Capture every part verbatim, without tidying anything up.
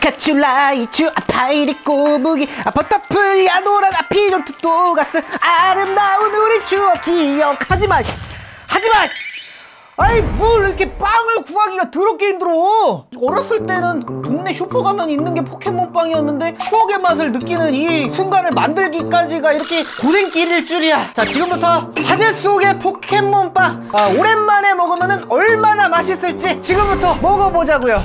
피카츄 라이츄 아파이리 꼬부기 아 버터풀 야노란 아 피존트 또가스 아름다운 우리 추억 기억하지마 하지마. 아이 뭘 이렇게 빵을 구하기가 더럽게 힘들어. 어렸을 때는 동네 슈퍼 가면 있는 게 포켓몬빵이었는데 추억의 맛을 느끼는 이 순간을 만들기까지가 이렇게 고생길일 줄이야. 자, 지금부터 화제 속의 포켓몬빵 아, 오랜만에 먹으면 얼마나 맛있을지 지금부터 먹어보자고요.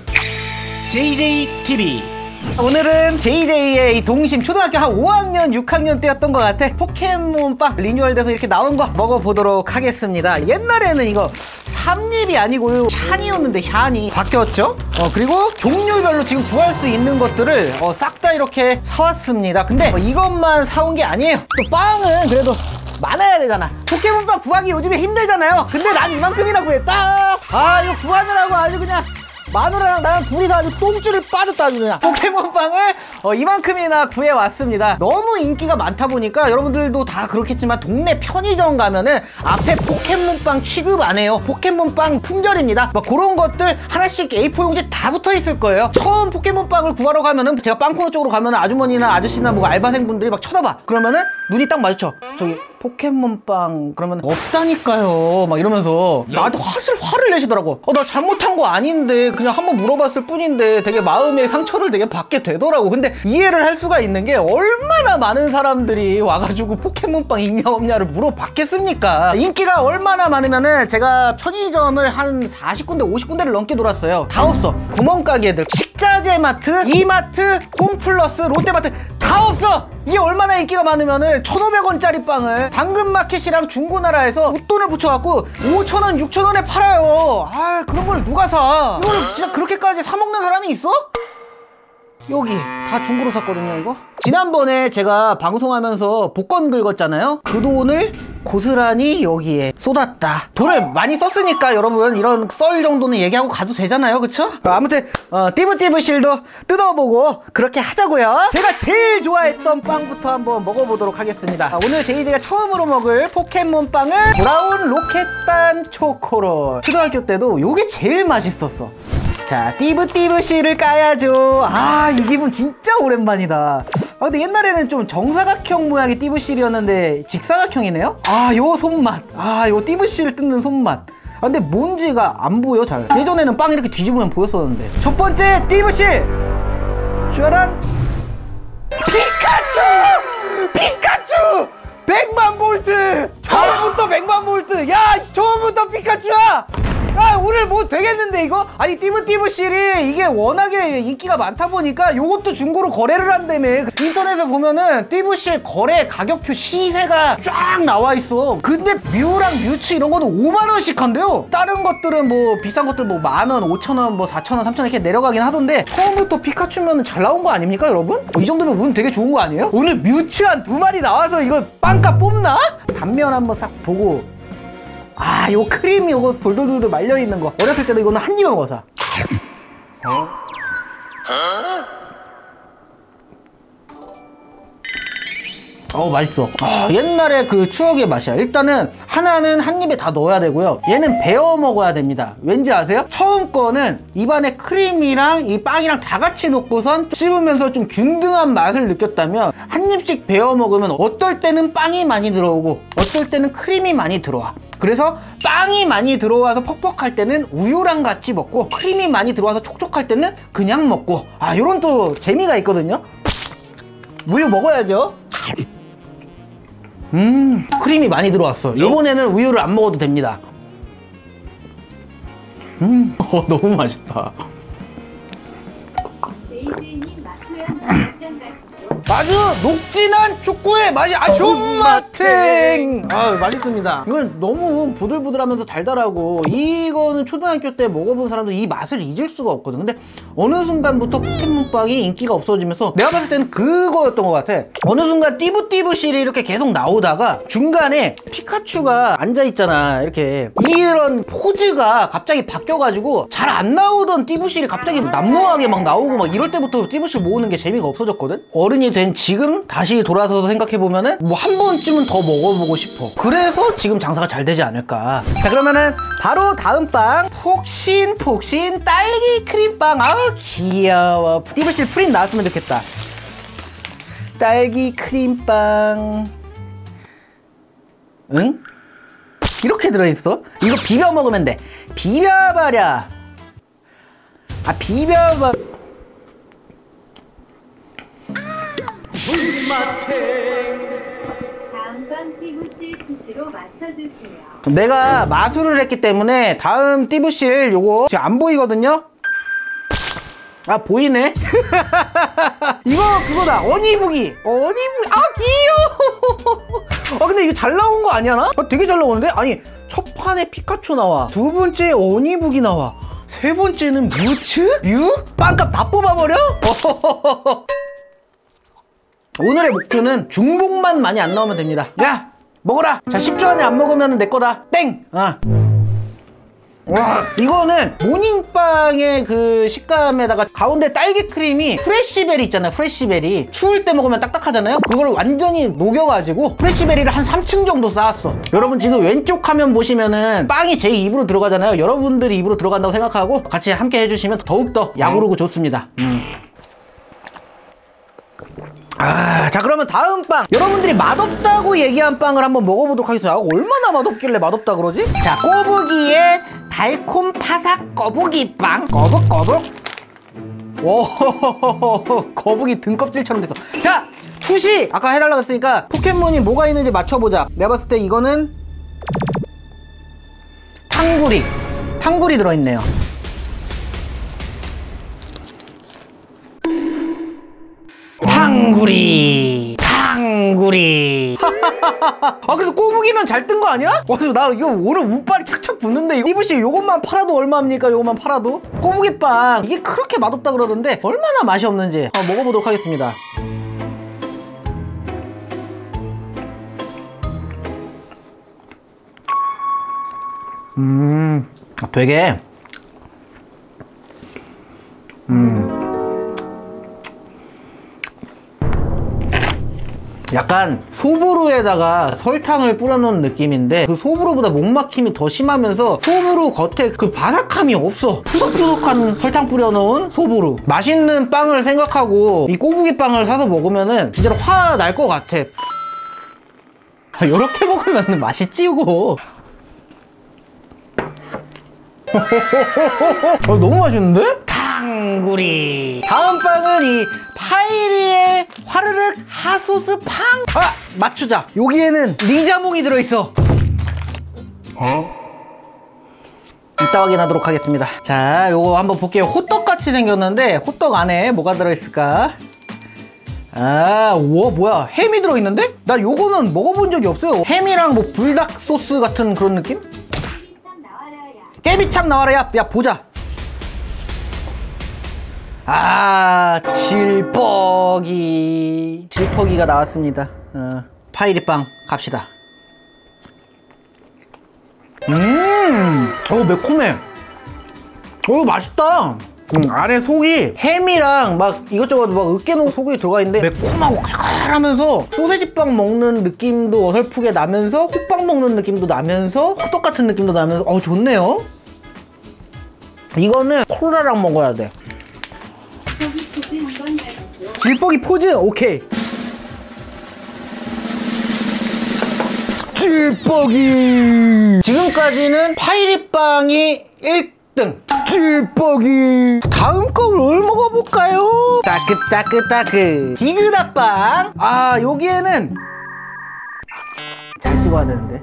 제이제이 티비 오늘은 제이제이의 이 동심 초등학교 한 오 학년 육 학년 때였던 것 같아. 포켓몬빵 리뉴얼돼서 이렇게 나온 거 먹어보도록 하겠습니다. 옛날에는 이거 삼립이 아니고요 샤니였는데 샤니 바뀌었죠. 어 그리고 종류별로 지금 구할 수 있는 것들을 어, 싹 다 이렇게 사왔습니다. 근데 어, 이것만 사온 게 아니에요. 또 빵은 그래도 많아야 되잖아. 포켓몬빵 구하기 요즘에 힘들잖아요. 근데 난 이만큼이나 구했다. 아 이거 구하느라고 아주 그냥 마누라랑 나랑 둘이서 아주 똥줄을 빠졌다 아주 그냥. 포켓몬빵을 어, 이만큼이나 구해왔습니다. 너무 인기가 많다 보니까 여러분들도 다 그렇겠지만 동네 편의점 가면은 앞에 포켓몬빵 취급 안 해요. 포켓몬빵 품절입니다. 막 그런 것들 하나씩 에이 사 용지에 다 붙어 있을 거예요. 처음 포켓몬빵을 구하러 가면은 제가 빵코너 쪽으로 가면은 아주머니나 아저씨나 뭐 알바생분들이 막 쳐다봐. 그러면은 눈이 딱 마주쳐. 저기 포켓몬빵 그러면 없다니까요 막 이러면서 나한테 화를 화를 내시더라고. 어, 나 잘못한 거 아닌데 그냥 한번 물어봤을 뿐인데 되게 마음의 상처를 되게 받게 되더라고. 근데 이해를 할 수가 있는 게 얼마나 많은 사람들이 와가지고 포켓몬빵 있냐 없냐를 물어봤겠습니까. 인기가 얼마나 많으면은 제가 편의점을 한 사십 군데 오십 군데를 넘게 돌았어요. 다 없어. 구멍가게들 식자재 마트, 이마트, 홈플러스, 롯데마트 다 없어. 이게 얼마나 인기가 많으면은 천오백 원짜리 빵을 당근마켓이랑 중고나라에서 웃돈을 붙여갖고 오천 원, 육천 원에 팔아요. 아 그런 걸 누가 사? 이걸 진짜 그렇게까지 사 먹는 사람이 있어? 여기 다 중고로 샀거든요 이거. 지난번에 제가 방송하면서 복권 긁었잖아요. 그 돈을 고스란히 여기에 쏟았다. 돈을 많이 썼으니까 여러분 이런 썰 정도는 얘기하고 가도 되잖아요, 그쵸? 아무튼 어, 띠부띠부실도 뜯어보고 그렇게 하자고요. 제가 제일 좋아했던 빵부터 한번 먹어보도록 하겠습니다. 아, 오늘 제이제이가 처음으로 먹을 포켓몬빵은 브라운 로켓단 초코롤. 초등학교 때도 이게 제일 맛있었어. 자, 띠부띠부실을 까야죠. 아, 이 기분 진짜 오랜만이다. 아, 근데 옛날에는 좀 정사각형 모양의 띠부실이었는데 직사각형이네요? 아, 요 손맛. 아, 요 띠부실 뜯는 손맛. 아, 근데 뭔지가 안 보여, 잘. 예전에는 빵 이렇게 뒤집으면 보였었는데. 첫 번째 띠부실! 짜란! 피카츄! 피카츄! 백만 볼트! 처음부터 백만 볼트! 야, 처음부터 피카츄야! 아 오늘 뭐 되겠는데 이거? 아니 띠부띠부실이 이게 워낙에 인기가 많다 보니까 요것도 중고로 거래를 한다며. 인터넷에 보면은 띠부실 거래 가격표 시세가 쫙 나와 있어. 근데 뮤랑 뮤츠 이런 거는 오만 원씩 한대요. 다른 것들은 뭐 비싼 것들 뭐 만 원, 오천 원, 뭐 사천 원, 삼천 원 이렇게 내려가긴 하던데 처음부터 피카츄면은 잘 나온 거 아닙니까 여러분? 어, 이 정도면 운 되게 좋은 거 아니에요? 오늘 뮤츠 한 두 마리 나와서 이거 빵값 뽑나? 단면 한번 싹 보고 아, 요 크림이 요거 돌돌돌 말려있는 거. 어렸을 때도 이거는 한 입에 먹어서. 어? 어 맛있어. 아, 옛날에 그 추억의 맛이야. 일단은 하나는 한 입에 다 넣어야 되고요. 얘는 베어 먹어야 됩니다. 왠지 아세요? 처음 거는 입안에 크림이랑 이 빵이랑 다 같이 넣고선 씹으면서 좀 균등한 맛을 느꼈다면 한 입씩 베어 먹으면 어떨 때는 빵이 많이 들어오고 어떨 때는 크림이 많이 들어와. 그래서 빵이 많이 들어와서 퍽퍽할 때는 우유랑 같이 먹고 크림이 많이 들어와서 촉촉할 때는 그냥 먹고 아 요런 또 재미가 있거든요. 우유 먹어야죠. 음 크림이 많이 들어왔어. 이번에는 우유를 안 먹어도 됩니다. 음 어, 너무 맛있다. 제이제이님 마토양 극장 가시죠. 아주 녹진한 초코의 맛이 아 존맛탱. 아 맛있습니다. 이건 너무 보들보들하면서 달달하고 이거는 초등학교 때 먹어본 사람도 이 맛을 잊을 수가 없거든. 근데 어느 순간부터 포켓몬빵이 인기가 없어지면서 내가 봤을 때는 그거였던 것 같아. 어느 순간 띠부띠부실이 이렇게 계속 나오다가 중간에 피카츄가 앉아있잖아 이렇게 이런 포즈가 갑자기 바뀌어가지고 잘 안 나오던 띠부실이 갑자기 난무하게 막 나오고 막 이럴 때부터 때부터 띠부실 모으는 게 재미가 없어졌거든? 어른이 된 지금 다시 돌아서서 생각해보면은 뭐 한 번쯤은 더 먹어보고 싶어. 그래서 지금 장사가 잘 되지 않을까. 자, 그러면은 바로 다음 빵, 폭신폭신 딸기 크림빵. 아우 귀여워. 띠부실 프린 나왔으면 좋겠다. 딸기 크림빵. 응? 이렇게 들어있어? 이거 비벼 먹으면 돼. 비벼버려. 아, 비벼버. 다음 번 띠부실 푸시로 맞춰주세요. 내가 마술을 했기 때문에 다음 띠부실 요거 지금 안 보이거든요? 아, 보이네? 이거 그거다. 어니부기. 어니부기. 아, 귀여워. 아, 근데 이거 잘 나온 거 아니야, 나? 아, 되게 잘 나오는데? 아니, 첫 판에 피카츄 나와. 두 번째 어니부기 나와. 세 번째는 뮤츠? 뮤? 빵값 다 뽑아버려? 오늘의 목표는 중복만 많이 안 나오면 됩니다. 야, 먹어라. 자, 십 초 안에 안 먹으면 내 거다. 땡. 아. 와, 이거는 모닝빵의 그 식감에다가 가운데 딸기 크림이 프레쉬베리 있잖아요. 프레쉬베리 추울 때 먹으면 딱딱하잖아요. 그걸 완전히 녹여가지고 프레쉬베리를 한 삼 층 정도 쌓았어. 여러분 지금 왼쪽 화면 보시면은 빵이 제 입으로 들어가잖아요. 여러분들이 입으로 들어간다고 생각하고 같이 함께 해주시면 더욱더 야구르고 좋습니다. 음. 아, 자, 그러면 다음 빵, 여러분들이 맛없다고 얘기한 빵을 한번 먹어보도록 하겠습니다. 아, 얼마나 맛없길래 맛없다 그러지? 자, 꼬부기의 달콤 파삭 거북이 빵. 거북거북. 오, 거북이 등껍질처럼 됐어. 자, 투시 아까 해달라고 했으니까 포켓몬이 뭐가 있는지 맞춰보자. 내가 봤을 때 이거는 탕구리. 탕구리 들어있네요. 탕구리. 탕구리. 아, 그래도 꼬부기면 잘 뜬 거 아니야? 와, 그래서 나 이거 오늘 운빨이 착착 붙는데 이거 띠부씨 요것만 팔아도 얼마입니까? 요것만 팔아도? 꼬부기빵 이게 그렇게 맛없다 그러던데 얼마나 맛이 없는지 한번 먹어보도록 하겠습니다. 음, 되게 음 약간 소보루에다가 설탕을 뿌려놓은 느낌인데 그 소보루보다 목막힘이 더 심하면서 소보루 겉에 그 바삭함이 없어. 푸석푸석한 설탕 뿌려놓은 소보루. 맛있는 빵을 생각하고 이 꼬부기 빵을 사서 먹으면은 진짜로 화 날 것 같아. 이렇게 먹으면 맛있지 이거. 어, 너무 맛있는데? 탕구리. 다음 빵은 이 파이리의 화르륵 핫소스 팡. 아, 맞추자. 여기에는 리자몽이 들어있어. 어? 이따 확인하도록 하겠습니다. 자, 요거 한번 볼게요. 호떡같이 생겼는데 호떡 안에 뭐가 들어있을까? 아, 우와, 뭐야, 햄이 들어있는데? 나 요거는 먹어본 적이 없어요. 햄이랑 뭐 불닭 소스 같은 그런 느낌? 깨비참 나와라. 야, 야, 보자. 아, 질퍽이. 질퍽이가 나왔습니다. 어, 파이리빵 갑시다. 음, 오, 매콤해. 오, 맛있다. 음, 안에 속이 햄이랑 막 이것저것 막 으깨놓은 속이 들어가 있는데 매콤하고 칼칼하면서 소세지빵 먹는 느낌도 어설프게 나면서 호빵 먹는 느낌도 나면서 호떡 같은 느낌도 나면서 어, 좋네요. 이거는 콜라랑 먹어야 돼. 질퍽이 포즈 한번 가시죠. 질퍽이 포즈? 오케이. 질퍽이. 지금까지는 파이리빵이 일 등. 질퍽이. 다음 걸 먹어볼까요? 따끄따끄따끄 디그다빵. 아, 여기에는 잘 찍어야 되는데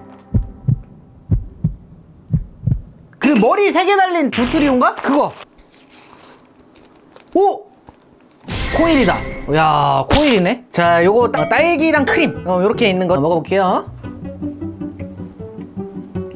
그 머리 세 개 달린 두트리온가? 그거. 오! 코일이다. 야, 코일이네. 자, 요거 딸기랑 크림 어, 요렇게 있는 거 먹어볼게요.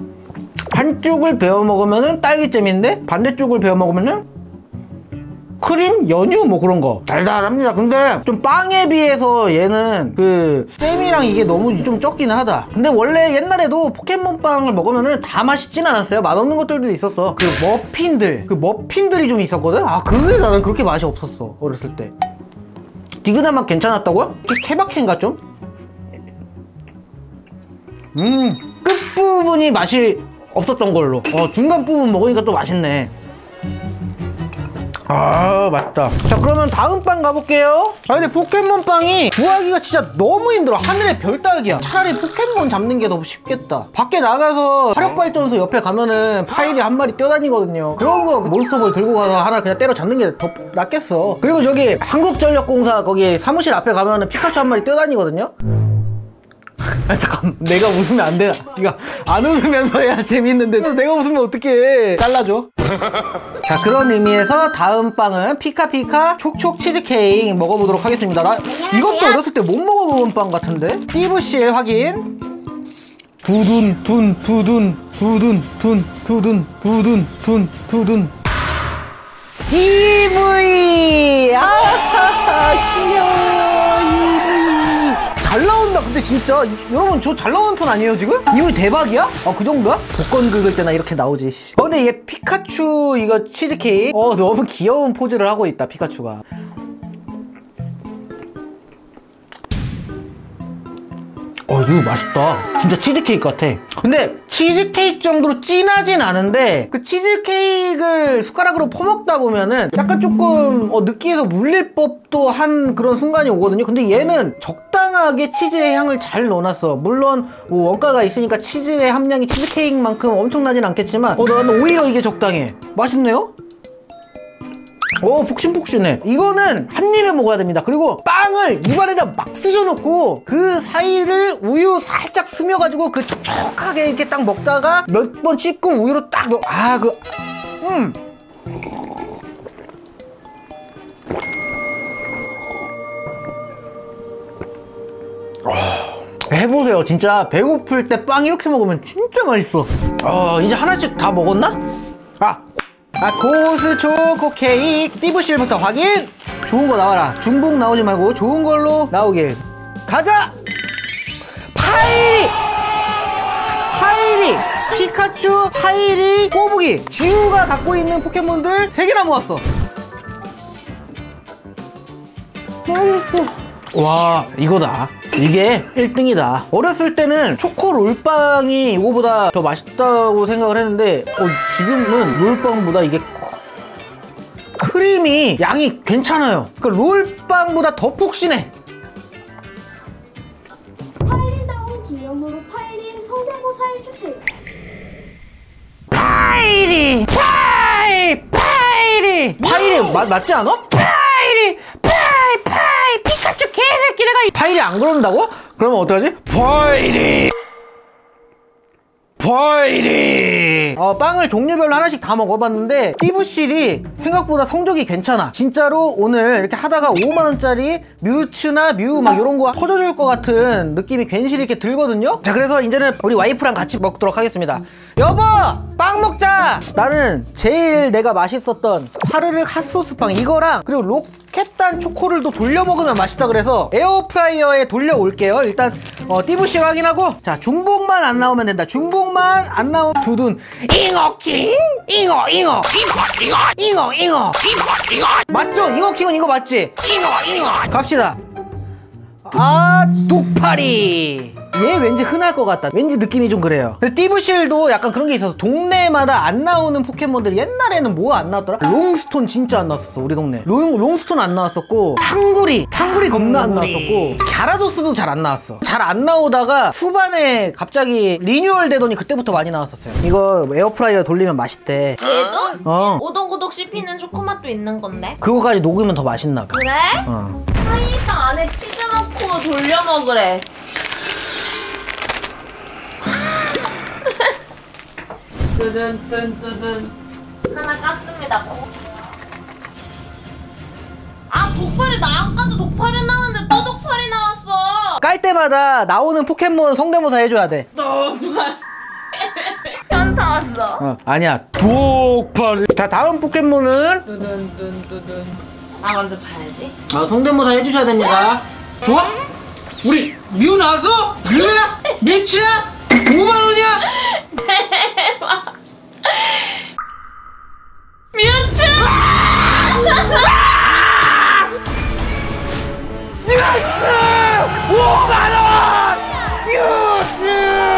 한쪽을 베어 먹으면은 딸기잼인데 반대쪽을 베어 먹으면은 크림? 연유? 뭐 그런 거 달달합니다. 근데 좀 빵에 비해서 얘는 그 잼이랑 이게 너무 좀 적긴 하다. 근데 원래 옛날에도 포켓몬빵을 먹으면은 다 맛있진 않았어요. 맛없는 것들도 있었어. 그 머핀들 그 머핀들이 좀 있었거든. 아 그게 나는 그렇게 맛이 없었어 어렸을 때. 디그나 맛 괜찮았다고요? 케바케인가 좀? 음 끝부분이 맛이 없었던 걸로. 어 중간 부분 먹으니까 또 맛있네. 아 맛있다. 자 그러면 다음 빵 가볼게요. 아 근데 포켓몬 빵이 구하기가 진짜 너무 힘들어. 하늘의 별 따기야. 차라리 포켓몬 잡는 게 더 쉽겠다. 밖에 나가서 화력발전소 옆에 가면은 파일이 한 마리 뛰어다니거든요. 그런 거 몬스터볼 들고 가서 하나 그냥 때려 잡는 게 더 낫겠어. 그리고 저기 한국전력공사 거기 사무실 앞에 가면은 피카츄 한 마리 뛰어다니거든요. 아 잠깐 내가 웃으면 안 돼. 네가 안 웃으면서 해야 재밌는데 내가 웃으면 어떡해. 잘라줘. 자 그런 의미에서 다음 빵은 피카피카 촉촉 치즈케이크 먹어보도록 하겠습니다. 나 이것도 어렸을 때 못 먹어본 빵 같은데. 띠부실 확인. 두둔 둔 두둔 두둔 둔 두둔 두둔 둔 두둔 이브이. 아 귀여워 이브이. 잘 나온다. 근데 진짜 여러분 저 잘 나오는 톤 아니에요 지금? 이거 대박이야? 아 그 정도야? 복권 긁을 때나 이렇게 나오지. 어 근데 얘 피카츄 이거 치즈케이크 어 너무 귀여운 포즈를 하고 있다 피카츄가. 어 이거 맛있다. 진짜 치즈케이크 같아. 근데 치즈케이크 정도로 진하진 않은데 그 치즈케이크를 숟가락으로 퍼먹다 보면은 약간 조금 어, 느끼해서 물릴 법도 한 그런 순간이 오거든요. 근데 얘는 적당하게 치즈의 향을 잘 넣어놨어. 물론 뭐 원가가 있으니까 치즈의 함량이 치즈케이크만큼 엄청나진 않겠지만 어 나는 오히려 이게 적당해. 맛있네요? 오 폭신폭신해. 이거는 한 입에 먹어야 됩니다. 그리고 빵을 입안에다 막 쑤셔놓고 그 사이를 우유 살짝 스며가지고 그 촉촉하게 이렇게 딱 먹다가 몇 번 씹고 우유로 딱 넣어. 아 그 음. 해보세요. 진짜 배고플 때 빵 이렇게 먹으면 진짜 맛있어. 어 이제 하나씩 다 먹었나? 아 아 고스 초코 케이크 띠부실부터 확인. 좋은 거 나와라. 중복 나오지 말고 좋은 걸로 나오길. 가자. 파이리 파이리 피카츄 파이리 꼬부기 지우가 갖고 있는 포켓몬들 세 개나 모았어. 맛있어. 와 이거다. 이게 일 등이다. 어렸을 때는 초코 롤빵이 이거보다 더 맛있다고 생각을 했는데 어, 지금은 롤빵보다 이게 크림이 양이 괜찮아요. 그러니까 롤빵보다 더 폭신해. 파이리다운 기념으로 파이린 성대모사 해주세요. 파이리 파이 파이리 파이리 맞, 맞지 않아? 파이리 파이 파이 피카츄 개새끼. 내가 파이리 안 그런다고? 그러면 어떡하지? 파이리 파이리. 어, 빵을 종류별로 하나씩 다 먹어봤는데 띠부실이 생각보다 성적이 괜찮아. 진짜로 오늘 이렇게 하다가 오만 원짜리 뮤츠나 뮤 막 이런 거 터져줄 것 같은 느낌이 괜시리 이렇게 들거든요. 자 그래서 이제는 우리 와이프랑 같이 먹도록 하겠습니다. 여보 빵 먹자. 나는 제일 내가 맛있었던 파르륵 핫소스 빵 이거랑 그리고 로켓단 초코를 또 돌려 먹으면 맛있다 그래서 에어프라이어에 돌려 올게요. 일단 어, 띠부실 확인하고. 자 중복만 안 나오면 된다. 중복만 안 나오면 두둔 잉어킹 잉어 잉어 잉어 잉어 잉어 잉어 잉어 맞죠? 잉어킹은 이거 맞지? 잉어 잉어 갑시다. 아 독파리. 얘 왠지 흔할 것 같다. 왠지 느낌이 좀 그래요. 근데 띠부실도 약간 그런 게 있어서 동네마다 안 나오는 포켓몬들이 옛날에는 뭐 안 나왔더라? 롱스톤 진짜 안 나왔었어 우리 동네. 롱, 롱스톤 안 나왔었고 탕구리 탕구리 겁나 안 나왔었고 갸라도스도 잘 안 나왔어. 잘 안 나오다가 후반에 갑자기 리뉴얼 되더니 그때부터 많이 나왔었어요. 이거 에어프라이어 돌리면 맛있대. 얘도? 어 오동고동 씹히는 초코맛도 있는 건데? 그거까지 녹으면 더 맛있나 봐. 그래? 어. 파이빵 안에 치즈 넣고 돌려 먹으래. 뜨든 뜨든 뜨든 하나 깠습니다. 아 독파리 나 아까도 독파리 나왔는데 또 독파리 나왔어. 깔 때마다 나오는 포켓몬 성대모사 해줘야 돼. 너무 현타 왔어. 맞아. 어, 아니야. 독파리. 자, 다음 포켓몬은 두둔둔두둔. 아 먼저 봐야지. 아, 성대모사 해주셔야 됩니다. 좋아? 우리 뮤 나왔어? 뮤야? 매치야? 오만 원이야? 대박. 뮤츠. 오만 원! 뮤츠!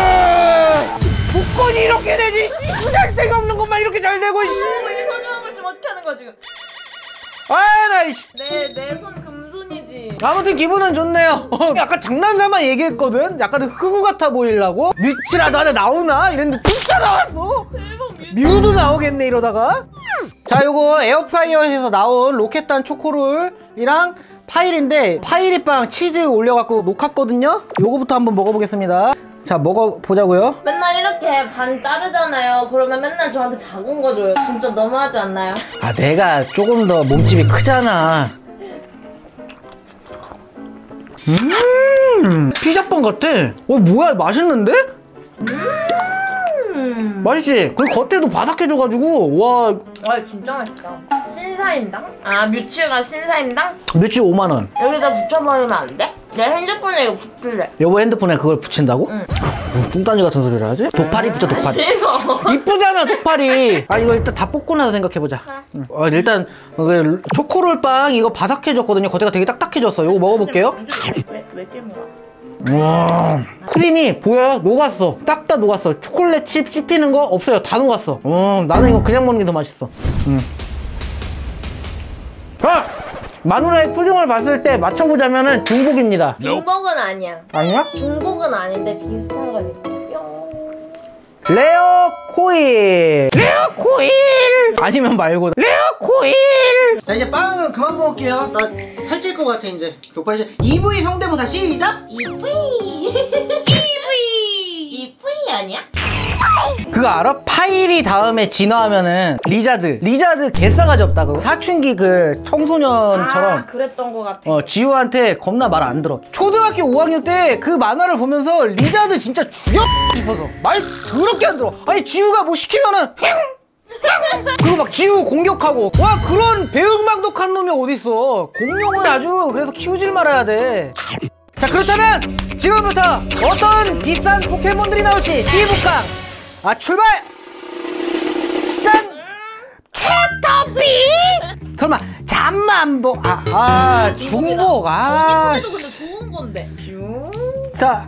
복권이 이렇게 되지? 잘 데가 없는 것만 이렇게 잘 되고 있어. 이 소중함을 지금 어떻게 하는 거야 지금? 아, 나 이씨. 내 내 손 금손이지. 아무튼 기분은 좋네요. 어, 약간 장난삼아 얘기했거든? 약간 흑우 같아 보이려고? 뮤츠라도 하나 나오나? 이랬는데 진짜 나왔어! 대박 뮤츠. 뮤도 나오겠네 이러다가. 자, 요거 에어프라이어에서 나온 로켓단 초코롤이랑 파이리인데 파이리빵 치즈 올려갖고 녹았거든요? 요거부터 한번 먹어보겠습니다. 자, 먹어보자고요. 맨날 이렇게 반 자르잖아요. 그러면 맨날 저한테 작은 거 줘요. 진짜 너무하지 않나요? 아, 내가 조금 더 몸집이 크잖아. 음, 피자빵 같아. 어, 뭐야, 맛있는데? 음. 맛있지? 그리고 겉에도 바삭해져가지고 와. 와 진짜 맛있다. 신사임당? 아 뮤츠가 신사임당? 뮤츠 오만 원. 여기다 붙여버리면 안 돼? 내 핸드폰에 이거 붙일래. 여보 핸드폰에 그걸 붙인다고? 응. 어, 뚱딴지 같은 소리를 하지? 독파리 붙여, 독파리. 대박. 이쁘잖아, 독파리. 아, 이거 일단 다 뽑고 나서 생각해보자. 응. 어, 일단 그 초코롤빵 이거 바삭해졌거든요. 겉에가 되게 딱딱해졌어. 이거 먹어볼게요. 왜, 왜 깨물어? 와, 크림이 보여요? 녹았어. 딱 다 녹았어. 초콜릿 칩 씹히는 거 없어요. 다 녹았어. 어, 나는 이거 그냥 먹는 게 더 맛있어. 음. 아! 마누라의 표정을 봤을 때 맞춰보자면은 중복입니다. 중복은 아니야. 아니야? 중복은 아닌데 비슷한 건 있어. 뿅. 레어 코일. 레어 코일. 아니면 말고 레어 코일. 자, 이제 빵은 그만 먹을게요. 나 살찔 것 같아 이제. 족발 이제 이브이 성대모사 시작. 이브이. 이브이. 이브이 아니야? 그거 알아? 파일이 다음에 진화하면은 리자드. 리자드 개싸가지 없다고. 사춘기 그 청소년처럼. 아 그랬던 것 같아. 어, 지우한테 겁나 말 안 들어. 초등학교 오 학년 때 그 만화를 보면서 리자드 진짜 죽여 싶어서 말 더럽게 안 들어. 아니 지우가 뭐 시키면은 행! 그리고 막 지우 공격하고. 와, 그런 배은망덕한 놈이 어딨어. 공룡은 아주 그래서 키우질 말아야 돼. 자, 그렇다면 지금부터 어떤 비싼 포켓몬들이 나올지 띠부깡 아 출발! 짠! 캐터피! 설마 잠만보 아, 아 중복 아 이것도 근데 좋은 건데. 자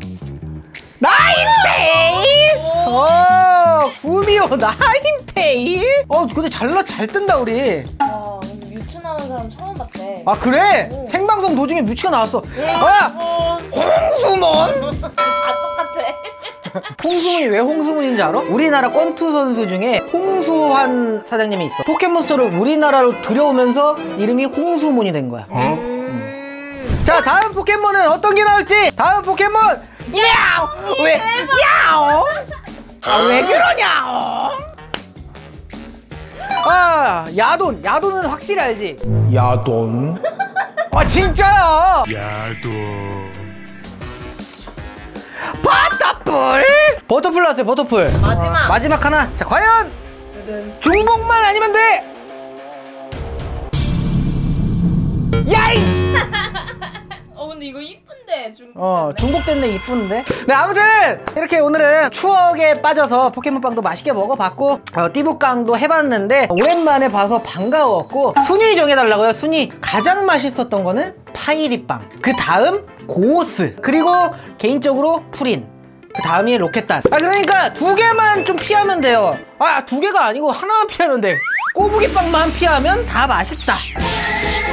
나인테일! 어 구미호 나인테일? 어 근데 잘나 잘 뜬다 우리. 와 근데 뮤츠 나온 사람 처음 봤대. 아 그래? 오. 생방송 도중에 뮤츠가 나왔어. 아! 어. 홍수몬? 다 똑같아. 홍수문이 왜 홍수문인지 알아? 우리나라 권투 선수 중에 홍수환 사장님이 있어. 포켓몬스터를 우리나라로 들여오면서 이름이 홍수문이 된 거야. 음... 자, 다음 포켓몬은 어떤 게 나올지. 다음 포켓몬 야오! 왜? 야오! 아, 왜 그러냐? 아, 야돈. 야돈은 확실히 알지? 야돈. 아, 진짜야. 야도 버터풀. 버터풀 나왔어요. 버터풀. 마지막. 어, 마지막 하나. 자, 과연 두둔. 중복만 아니면 돼. 야이씨. 어 근데 이거 이쁜데 중복. 어, 중복됐네. 이쁜데. 네, 아무튼 이렇게 오늘은 추억에 빠져서 포켓몬빵도 맛있게 먹어봤고 어, 띠부깡도 해봤는데 오랜만에 봐서 반가웠고 순위 정해달라고요. 순위. 가장 맛있었던 거는 파이리빵, 그 다음 고오스, 그리고 개인적으로 프린, 그 다음이 로켓단. 아 그러니까 두 개만 좀 피하면 돼요. 아 두 개가 아니고 하나만 피하면 돼. 꼬부기빵만 피하면 다 맛있다.